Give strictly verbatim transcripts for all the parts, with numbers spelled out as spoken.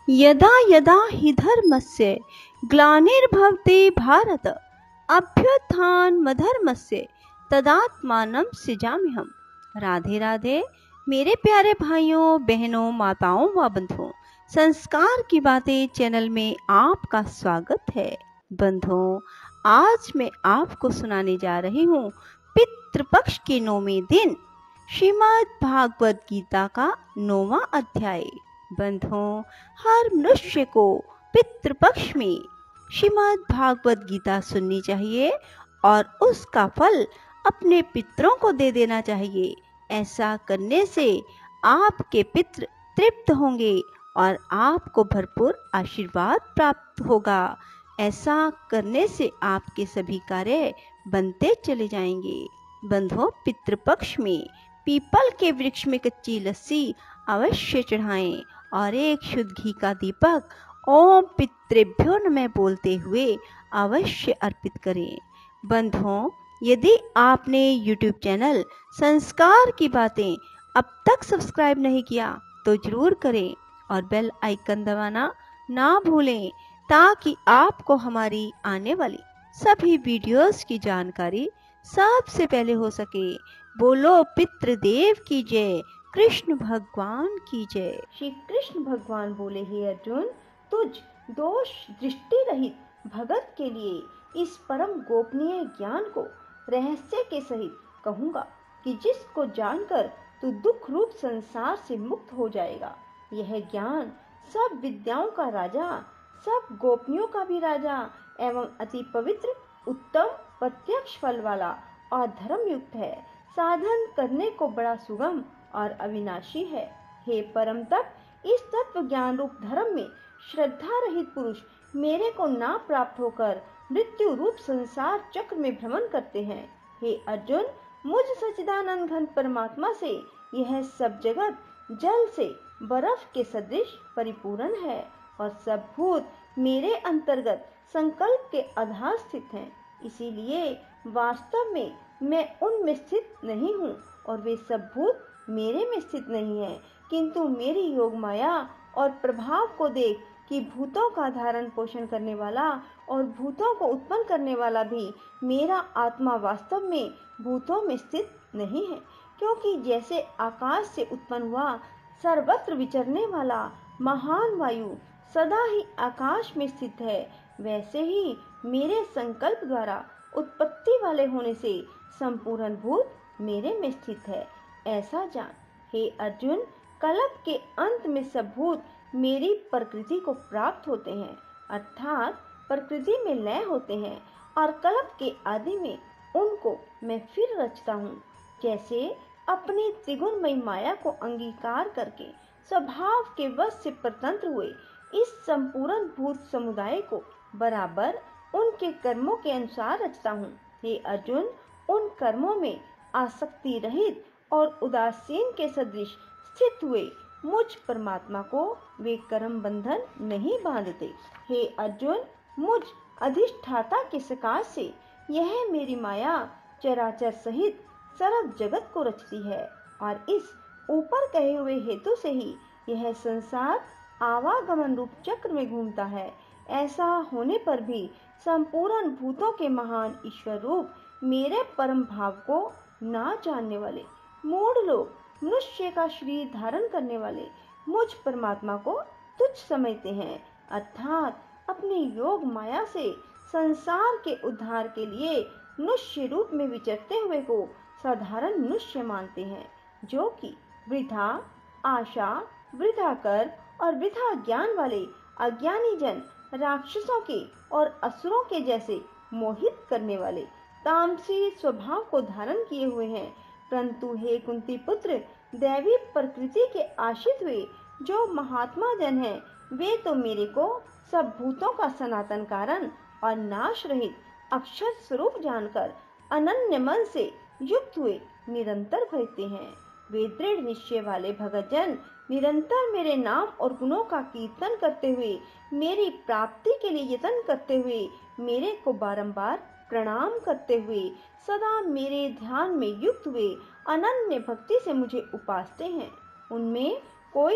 यदा यदा हि धर्मस्य ग्लानिर्भवति भारत अभ्युत्थानमधर्मस्य तदात्मानं सृजाम्यहम्। राधे राधे मेरे प्यारे भाइयों बहनों माताओं व बंधुओं, संस्कार की बातें चैनल में आपका स्वागत है। बंधुओं, आज मैं आपको सुनाने जा रही हूँ पितृपक्ष के नौवें दिन श्रीमद् भागवत गीता का नौवां अध्याय। बंधुओं, हर मनुष्य को पितृपक्ष में श्रीमद् भागवत गीता सुननी चाहिए और उसका फल अपने पितरों को दे देना चाहिए। ऐसा करने से आपके पितृ तृप्त होंगे और आपको भरपूर आशीर्वाद प्राप्त होगा। ऐसा करने से आपके सभी कार्य बनते चले जाएंगे। बंधुओं, पितृपक्ष में पीपल के वृक्ष में कच्ची लस्सी अवश्य चढ़ाएं और एक शुद्ध घी का दीपक ओम पितृभ्यो नमः बोलते हुए अवश्य अर्पित करें। बंधुओं, यदि आपने यूट्यूब चैनल संस्कार की बातें अब तक सब्सक्राइब नहीं किया तो जरूर करें और बेल आइकन दबाना ना भूलें ताकि आपको हमारी आने वाली सभी वीडियोस की जानकारी सबसे पहले हो सके। बोलो पितृदेव की जय, कृष्ण भगवान की जय। श्री कृष्ण भगवान बोले, हे अर्जुन, तुझ दोष दृष्टि रहित भगत के लिए इस परम गोपनीय ज्ञान को रहस्य के सहित कहूँगा कि जिसको जानकर तू दुख रूप संसार से मुक्त हो जाएगा। यह ज्ञान सब विद्याओं का राजा, सब गोपनियों का भी राजा एवं अति पवित्र उत्तम प्रत्यक्ष फल वाला और धर्म युक्त है। साधन करने को बड़ा सुगम और अविनाशी है। हे परम तप, इस तत्व ज्ञान रूप धर्म में श्रद्धा रहित पुरुष मेरे को ना प्राप्त होकर मृत्यु रूप संसार चक्र में भ्रमण करते हैं। हे अर्जुन, मुझ सच्चिदानंद घन परमात्मा से यह सब जगत जल से बर्फ के सदृश परिपूर्ण है और सब भूत मेरे अंतर्गत संकल्प के आधार स्थित हैं। इसीलिए वास्तव में मैं उनमें स्थित नहीं हूँ और वे सब भूत मेरे में स्थित नहीं है, किंतु मेरी योग माया और प्रभाव को देख कि भूतों का धारण पोषण करने वाला और भूतों को उत्पन्न करने वाला भी मेरा आत्मा वास्तव में भूतों में स्थित नहीं है। क्योंकि जैसे आकाश से उत्पन्न हुआ सर्वत्र विचरने वाला महान वायु सदा ही आकाश में स्थित है, वैसे ही मेरे संकल्प द्वारा उत्पत्ति वाले होने से संपूर्ण भूत मेरे में स्थित है। ऐसा जान हे अर्जुन, कल्प के अंत में सब भूत मेरी प्रकृति को प्राप्त होते हैं, अर्थात प्रकृति में लय होते हैं और कल्प के आदि में उनको मैं फिर रचता हूँ। जैसे अपनी त्रिगुणमयी माया को अंगीकार करके स्वभाव के वश से परतंत्र हुए इस संपूर्ण भूत समुदाय को बराबर उनके कर्मों के अनुसार रचता हूँ। हे अर्जुन, उन कर्मों में आसक्ति रहित और उदासीन के सदृश स्थित हुए मुझ परमात्मा को वे कर्म बंधन नहीं बांधते। हे अर्जुन, मुझ अधिष्ठाता के सकाश से यह मेरी माया चराचर सहित सर्व जगत को रचती है और इस ऊपर कहे हुए हेतु से ही यह संसार आवागमन रूप चक्र में घूमता है। ऐसा होने पर भी संपूर्ण भूतों के महान ईश्वर रूप मेरे परम भाव को ना जानने वाले मूढ़ लोग मनुष्य का शरीर धारण करने वाले मुझ परमात्मा को तुच्छ समझते हैं, अर्थात अपनी योग माया से संसार के उद्धार के लिए मनुष्य रूप में विचरते हुए को साधारण मनुष्य मानते हैं, जो कि वृथा आशा, वृथा कर और वृथा ज्ञान वाले अज्ञानी जन राक्षसों के और असुरों के जैसे मोहित करने वाले तामसी स्वभाव को धारण किए हुए हैं। परंतु हे कुंती पुत्र, दैवी प्रकृति के आश्रित हुए जो महात्मा जन हैं, वे तो मेरे को सब भूतों का सनातन कारण और नाश रहित अक्षर स्वरूप जानकर अनन्य मन से युक्त हुए निरंतर भजते हैं। वे दृढ़ निश्चय वाले भगत जन निरंतर मेरे नाम और गुणों का कीर्तन करते हुए मेरी प्राप्ति के लिए यत्न करते हुए मेरे को बारंबार प्रणाम करते हुए सदा मेरे ध्यान में युक्त हुए अनन्य भक्ति से मुझे उपासते हैं। उनमें कोई तो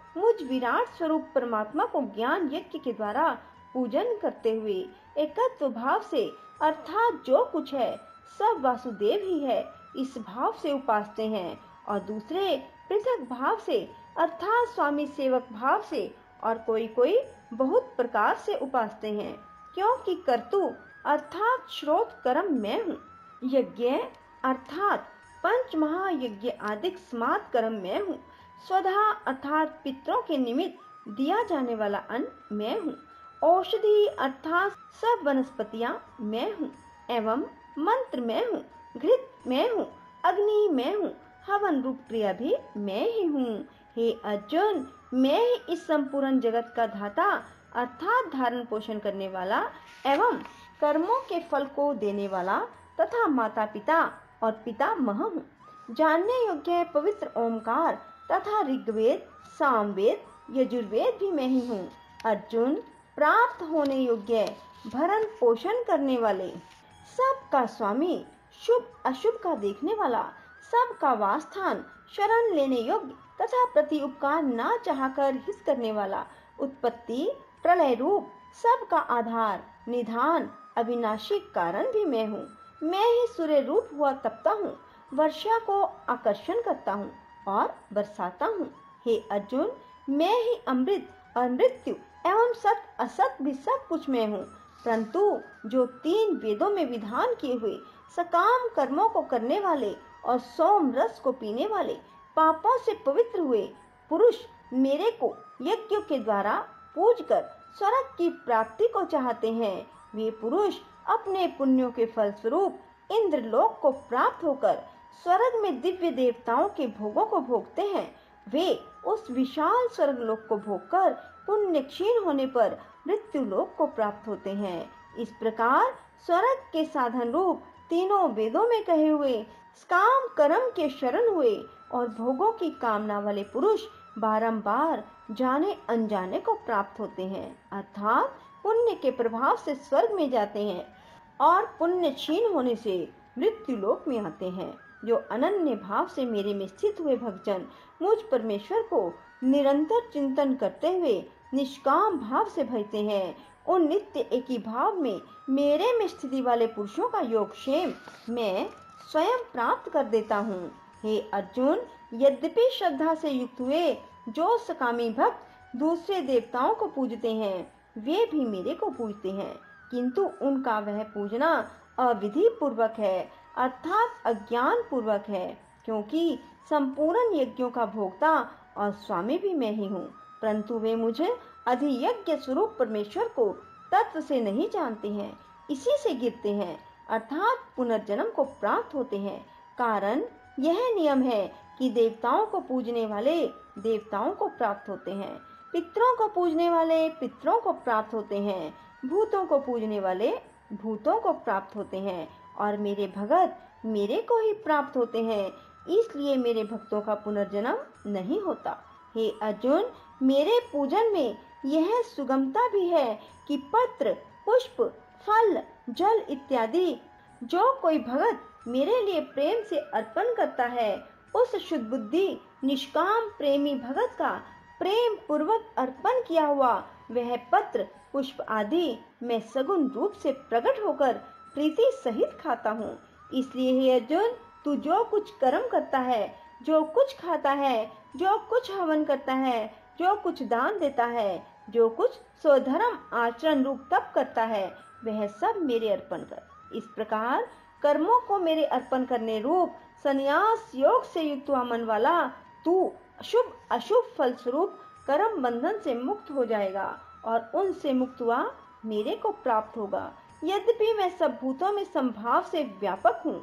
मुझ विराट स्वरूप परमात्मा को ज्ञान यज्ञ के द्वारा पूजन करते हुए एकत्व भाव से अर्थात जो कुछ है सब वासुदेव ही है इस भाव से उपासते हैं, और दूसरे पृथक भाव से अर्थात स्वामी सेवक भाव से और कोई कोई बहुत प्रकार से उपासते हैं, क्योंकि कर्तु अर्थात श्रोत कर्म मैं हूँ, यज्ञ अर्थात पंच महायज्ञ आदि स्मार्त कर्म मैं हूँ, स्वधा अर्थात पितरों के निमित्त दिया जाने वाला अन्न मैं हूँ, औषधि अर्थात सब वनस्पतियाँ मैं हूँ, एवं मंत्र मैं हूँ, घृत मैं हूँ, अग्नि मैं हूँ, हवन रूप क्रिया भी मैं ही हूँ। हे अर्जुन, मैं ही इस संपूर्ण जगत का धाता अर्थात धारण पोषण करने वाला एवं कर्मों के फल को देने वाला तथा माता पिता और पितामह हूँ। जानने योग्य पवित्र ओमकार तथा ऋग्वेद, सामवेद, यजुर्वेद भी मैं ही हूँ। अर्जुन, प्राप्त होने योग्य भरण पोषण करने वाले, सबका स्वामी, शुभ अशुभ का देखने वाला, सबका वासस्थान, शरण लेने योग्य तथा प्रति उपकार ना चाहकर हित करने वाला, उत्पत्ति प्रलय रूप सबका आधार, निधान, अविनाशी कारण भी मैं हूँ। मैं ही सूर्य रूप हुआ तपता हूँ, वर्षा को आकर्षण करता हूँ और बरसाता हूँ। हे अर्जुन, मैं ही अमृत और मृत्यु एवं सत असत भी सब कुछ मैं हूँ। परंतु जो तीन वेदों में विधान किए हुए सकाम कर्मों को करने वाले और सोम रस को पीने वाले, पापों से पवित्र हुए पुरुष मेरे को यज्ञों के द्वारा पूज कर स्वर्ग की प्राप्ति को चाहते हैं, वे पुरुष अपने पुण्यों के फल स्वरूप इंद्र लोक को प्राप्त होकर स्वर्ग में दिव्य देवताओं के भोगों को भोगते हैं। वे उस विशाल स्वर्ग लोक को भोगकर पुण्य क्षीण होने पर मृत्यु लोक को प्राप्त होते हैं। इस प्रकार स्वर्ग के साधन रूप तीनों वेदों में कहे हुए काम कर्म के शरण हुए और भोगों की कामना वाले पुरुष बारंबार जाने अनजाने को प्राप्त होते हैं, अर्थात पुण्य के प्रभाव से स्वर्ग में जाते हैं और पुण्य क्षीण होने से मृत्यु लोक में आते हैं। जो अनन्य भाव से मेरे में स्थित हुए भक्तजन मुझ परमेश्वर को निरंतर चिंतन करते हुए निष्काम भाव से भजते हैं, उन नित्य एक ही भाव में मेरे में स्थिति वाले पुरुषों का योगक्षेम मैं स्वयं प्राप्त कर देता हूँ। हे अर्जुन, यद्यपि श्रद्धा से युक्त हुए जो सकामी भक्त दूसरे देवताओं को पूजते हैं, वे भी मेरे को पूजते हैं, किंतु उनका वह पूजना अविधि पूर्वक है अर्थात अज्ञान पूर्वक है, क्योंकि संपूर्ण यज्ञों का भोक्ता और स्वामी भी मैं ही हूँ। परंतु वे मुझे अधियज्ञ स्वरूप परमेश्वर को तत्व से नहीं जानते हैं, इसी से गिरते हैं अर्थात पुनर्जन्म को प्राप्त होते हैं। कारण यह नियम है कि देवताओं को पूजने वाले देवताओं को प्राप्त होते हैं, पितरों को पूजने वाले पितरों को प्राप्त होते हैं, भूतों को पूजने वाले भूतों को प्राप्त होते हैं और मेरे भगत मेरे को ही प्राप्त होते हैं। इसलिए मेरे भक्तों का पुनर्जन्म नहीं होता। हे अर्जुन, मेरे पूजन में यह सुगमता भी है कि पत्र, पुष्प, फल, जल इत्यादि जो कोई भगत मेरे लिए प्रेम से अर्पण करता है, उस शुद्ध बुद्धि निष्काम प्रेमी भगत का प्रेम पूर्वक अर्पण किया हुआ वह पत्र, पुष्प आदि मैं सगुण रूप से प्रकट होकर प्रीति सहित खाता हूँ। इसलिए हे अर्जुन, तू जो कुछ कर्म करता है, जो कुछ खाता है, जो कुछ हवन करता है, जो कुछ दान देता है, जो कुछ स्वधर्म आचरण रूप तप करता है, वह सब मेरे अर्पण कर। इस प्रकार कर्मों को मेरे अर्पण करने रूप संन्यास योग से युक्त हुआ मन वाला तू शुभ अशुभ फल स्वरूप कर्म बंधन से मुक्त हो जाएगा और उनसे मुक्त हुआ मेरे को प्राप्त होगा। यद्यपि मैं सब भूतों में संभाव से व्यापक हूँ,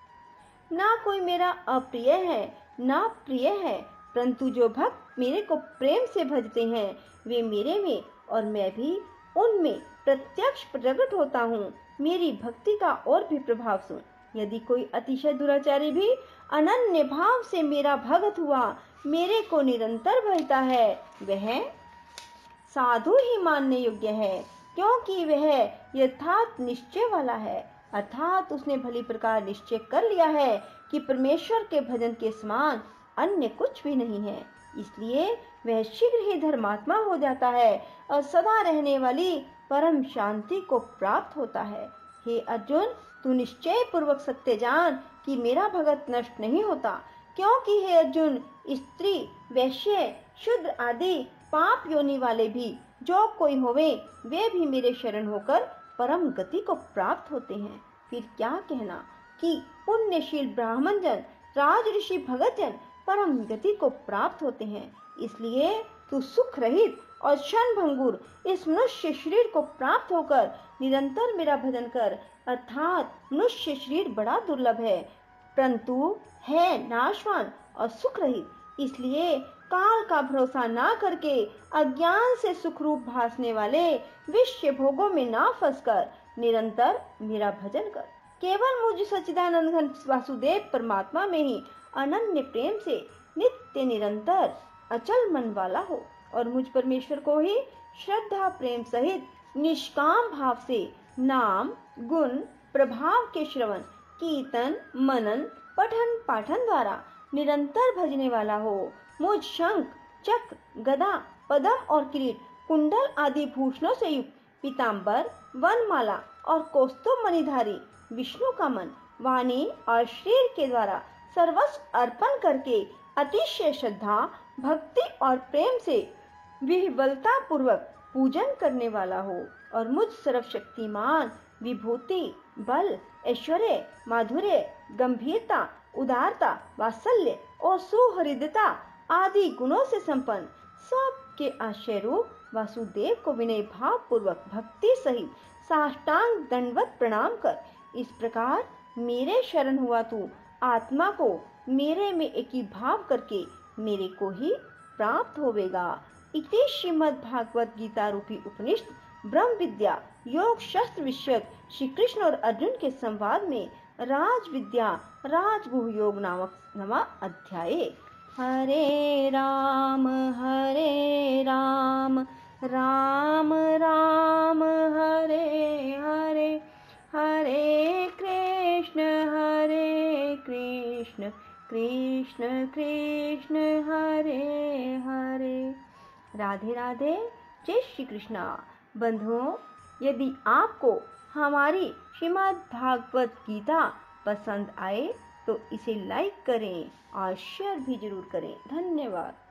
ना कोई मेरा अप्रिय है ना प्रिय है, परंतु जो भक्त मेरे को प्रेम से भजते हैं वे मेरे में और मैं भी उनमें प्रत्यक्ष प्रकट होता हूँ। मेरी भक्ति का और भी प्रभाव सुन। यदि कोई अतिशय दुराचारी भी अनन्य भाव से मेरा भगत हुआ मेरे को निरंतर भजता है, वह साधु ही मानने योग्य है, क्योंकि वह यथार्थ निश्चय वाला है, अर्थात उसने भली प्रकार निश्चय कर लिया है कि परमेश्वर के भजन के समान अन्य कुछ भी नहीं है। इसलिए वह शीघ्र ही धर्मात्मा हो जाता है और सदा रहने वाली परम शांति को प्राप्त होता है। हे अर्जुन, तू निश्चय पूर्वक सत्य जान कि मेरा भगत नष्ट नहीं होता, क्योंकि हे अर्जुन, स्त्री, वैश्य, शूद्र आदि पाप योनि वाले भी जो कोई होवे, वे भी मेरे शरण होकर परम गति को प्राप्त होते हैं। फिर क्या कहना कि पुण्यशील ब्राह्मण जन, राज ऋषि, भगत जन परम गति को प्राप्त होते हैं। इसलिए तू सुख रहित और क्षण भंगुर इस मनुष्य शरीर को प्राप्त होकर निरंतर मेरा भजन कर, अर्थात मनुष्य शरीर बड़ा दुर्लभ है, परंतु है नाशवान और सुख रहित। इसलिए काल का भरोसा ना करके अज्ञान से सुख रूप भासने वाले विषय भोगों में ना फंसकर निरंतर मेरा भजन कर। केवल मुझ सच्चिदानंद घन वासुदेव परमात्मा में ही अनन्य प्रेम से नित्य निरंतर अचल मन वाला हो और मुझ परमेश्वर को ही श्रद्धा प्रेम सहित निष्काम भाव से नाम गुण प्रभाव के श्रवण कीर्तन मनन पठन पाठन द्वारा निरंतर भजने वाला हो। मुझ शंख चक्र गदा पदम और किरीट कुंडल आदि भूषणों से युक्त पीताम्बर वनमाला और कौस्तुभ मणिधारी विष्णु का मन वाणी और शरीर के द्वारा सर्वस्व अर्पण करके अतिशय श्रद्धा भक्ति और प्रेम से विह्वलता पूर्वक पूजन करने वाला हो और मुझ सर्वशक्तिमान विभूति बल ऐश्वर्य माधुर्य गंभीरता उदारता वात्सल्य और सुहृदता आदि गुणों से संपन्न सबके आश्रय रूप वासुदेव को विनय भाव पूर्वक भक्ति सहित साष्टांग दंडवत प्रणाम कर इस प्रकार मेरे शरण हुआ तू आत्मा को मेरे में एकी भाव करके मेरे को ही प्राप्त होवेगा। इति श्रीमद् भागवत गीता रूपी उपनिषद ब्रह्म विद्या योग शस्त्र विषयक श्री कृष्ण और अर्जुन के संवाद में राज विद्या राजगुह योग नामक नवा अध्याय। हरे राम हरे राम राम राम हरे हरे हरे कृष्ण हरे कृष्ण कृष्ण कृष्ण हरे हरे। राधे राधे। जय श्री कृष्णा। बंधुओं, यदि आपको हमारी श्रीमद् भागवत गीता पसंद आए तो इसे लाइक करें और शेयर भी जरूर करें। धन्यवाद।